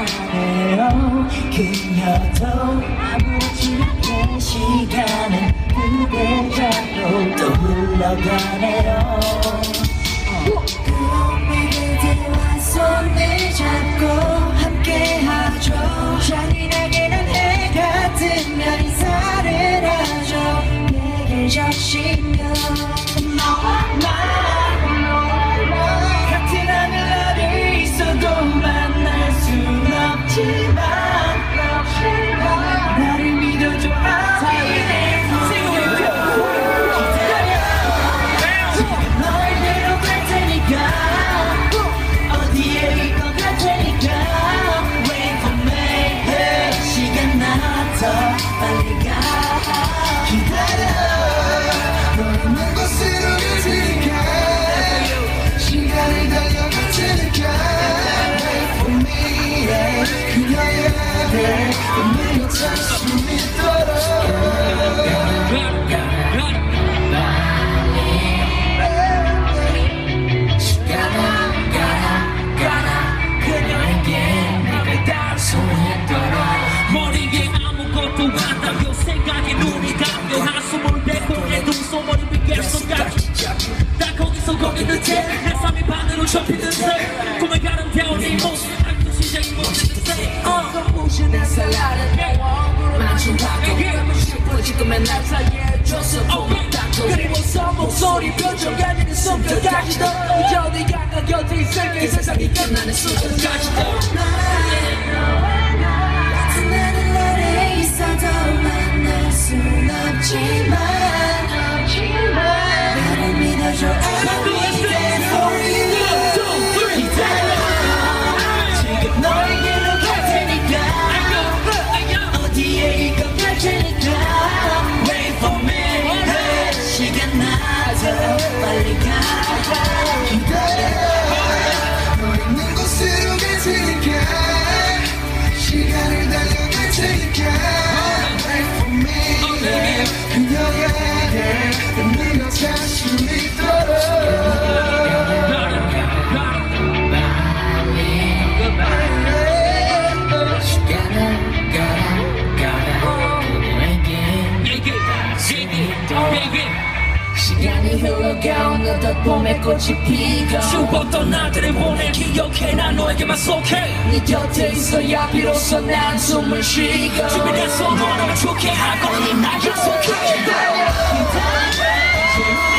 미안해요. 그녀도 아무렇지 않게 시간은 그대 잡고 또 흘러가네요. 꿈이 그대와 손을 잡고 함께하죠. 잔인하게 난 해가 뜨면 인사를 하죠. 내게 적시면 너와 나 같은 하늘 아래 있어도 만날 순 없지만 나를 믿어줘. 머리에 아무것도 안 담겨 생각에 눈이 감겨 한숨을 내보내 눈소머리 위에 손까지 나 거기서 거기 듯해 내 삶이 반으로 접히는 새 꿈에 가름되어 네 모습 아직도 시작이 못했는데 무신의 살라를 만진 바도 싶어 지금의 날 사이에 줬어 그리고서 목소리 표정 아니는 손끝까지도 이제 네가 곁에 있을게 세상이 끝나는 순간까지도 같은 하늘 아래 있어도 만날 순 없지만 나를 믿어줘 I'll be there for you 지금 너에게로 갈 테니까 어디에 있건 갈 테니까 Wait for me 시간 나도 빨리 가 기다려 너 있는 곳으로 갈 테니까 시간을 달려갈 테니까 Wait for me 그녀에게 내가 다시 믿도록 시간이 흘러가 어느덧 봄의 꽃이 피고 죽었던 날들을 보내 기억해 난 너에게만 속해 네 곁에 있어야 비로소 난 숨을 쉬고 준비됐어 너라면 좋게 하고 날 약속해 기다려